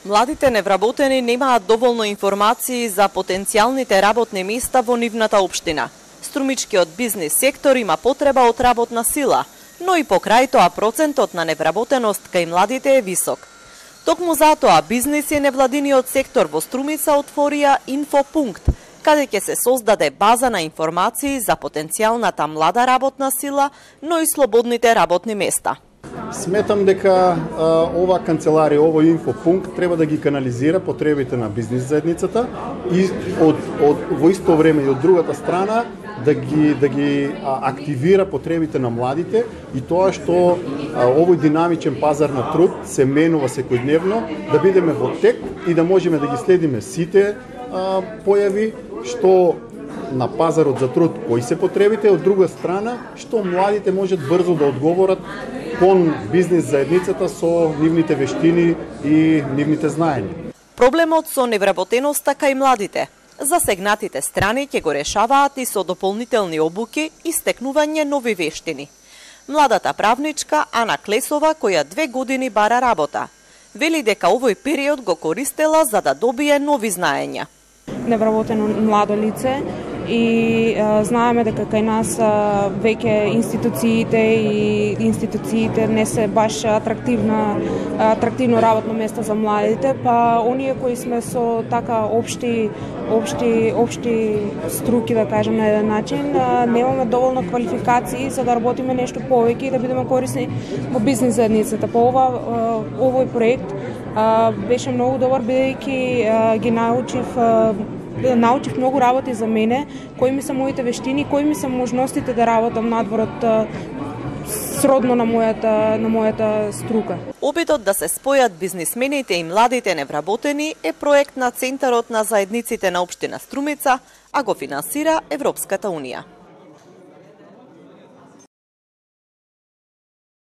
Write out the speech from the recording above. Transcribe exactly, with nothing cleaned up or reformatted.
Младите невработени немаат доволно информации за потенцијалните работни места во нивната општина. Струмичкиот бизнис сектор има потреба од работна сила, но и покрај тоа процентот на невработеност кај младите е висок. Токму затоа бизнис и невладиниот сектор во Струмица отворија инфопункт, каде ќе се создаде база на информации за потенцијалната млада работна сила, но и слободните работни места. Сметам дека а, ова канцеларија, овој инфопункт треба да ги канализира потребите на бизнис заедницата и од, од во исто време и од другата страна да ги да ги а, активира потребите на младите и тоа што а, овој динамичен пазар на труд се менува секојдневно, да бидеме во тек и да можеме да ги следиме сите а, појави што на пазарот за труд кои се потребите, од друга страна што младите можат брзо да одговорат кон бизнис заедницата со нивните вештини и нивните знаења. Проблемот со невработеноста кај младите. Засегнатите страни ќе го решаваат и со дополнителни обуки и стекнување нови вештини. Младата правничка Ана Клесова, која две години бара работа, вели дека овој период го користела за да добие нови знаења. Невработено младо лице и а, знаеме дека кај нас а, веќе институциите и институциите не се баш атрактивна атрактивно работно место за младите, па оние кои сме со така општи општи општи струки, да кажем на еден начин, а, немаме доволно квалификации за да работиме нешто повеќе и да бидеме корисни во бизнис заедницата. По ова а, овој проект а, беше многу добар, бидејќи ги научив а, научив многу работи за мене, кои ми се моите вештини, кои ми се можностите да работам надворот сродно на мојата на мојата струка. Обидот да се спојат бизнисмените и младите невработени е проект на Центарот на заедниците на општина Струмица, а го финансира Европската унија.